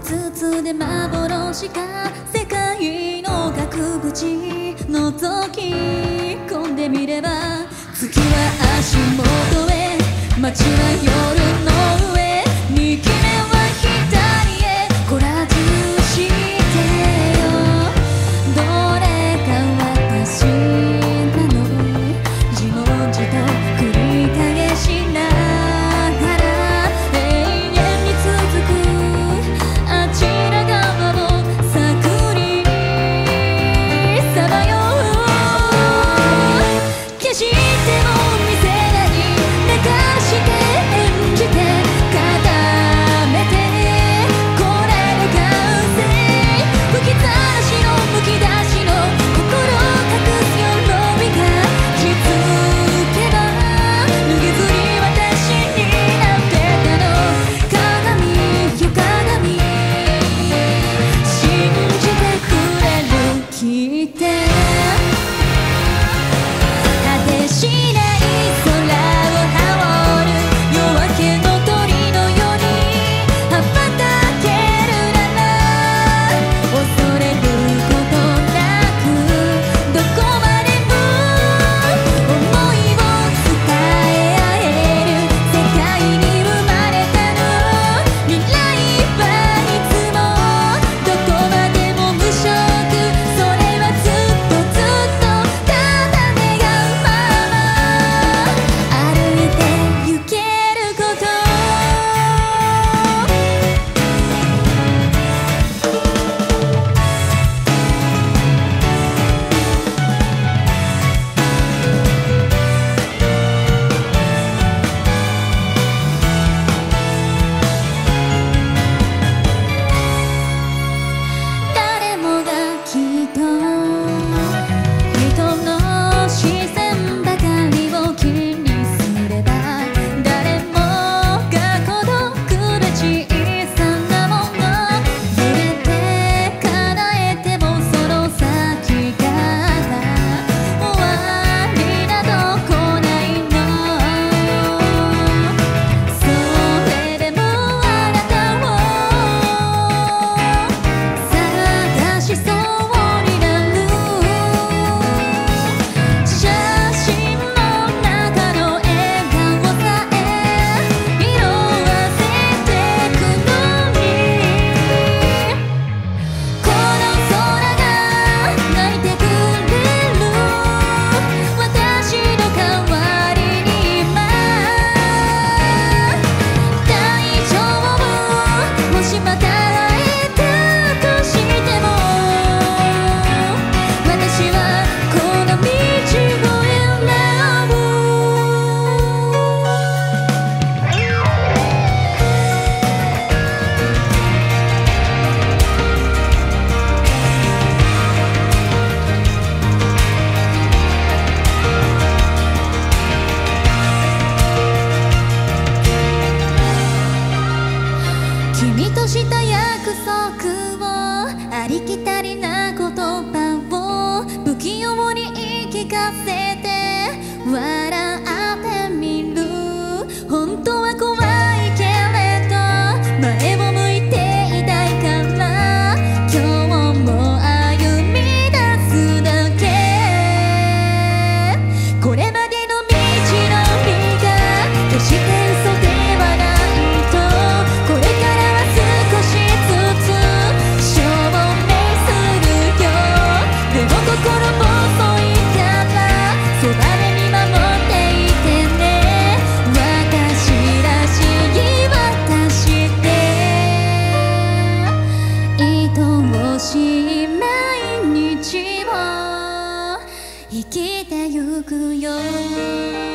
つで幻か世界の額縁覗き込んでみれば月は足元へ街は夜の上右目は左へコラージュしてよどれか私なの自問自答繰り返しながら永遠に続くあちら側を探りさまよう決しても見せない寝かして演じて固めてこれの完成吹きざらしのむき出しの心隠す鎧が気づけば脱ぎずり私になってたの鏡よ鏡信じてくれるきって果てしない空を羽織る夜明けの鳥のように羽ばたけるなら恐れることなくどこまでも想いを伝え合える世界に生まれたの未来はいつもどこまでも無色それはずっとずっとただ願うまま歩いて行けること誰もがきっと人の視線ばかりを気にすれば誰もが孤独で小さなもの触れて叶えてもその先から終わりなど来ないのそれでもあなたを探しそうになる写真の中の笑顔さえ色あせてくのにこの空が泣いてくれる私の代わりに今大丈夫もしまた会えたとしても私はこの道を選ぶ君とした約束をありきたりな言葉を不器用に言い聞かせて笑ってみる本当は怖いけれど前を向いていたいから今日も歩み出すだけこれまでの道のりが決して嘘ではないとこれからは少しずつ証明するよでも心細いからそばで見守っていてね私らしい私で愛おしい毎日を生きてゆくよ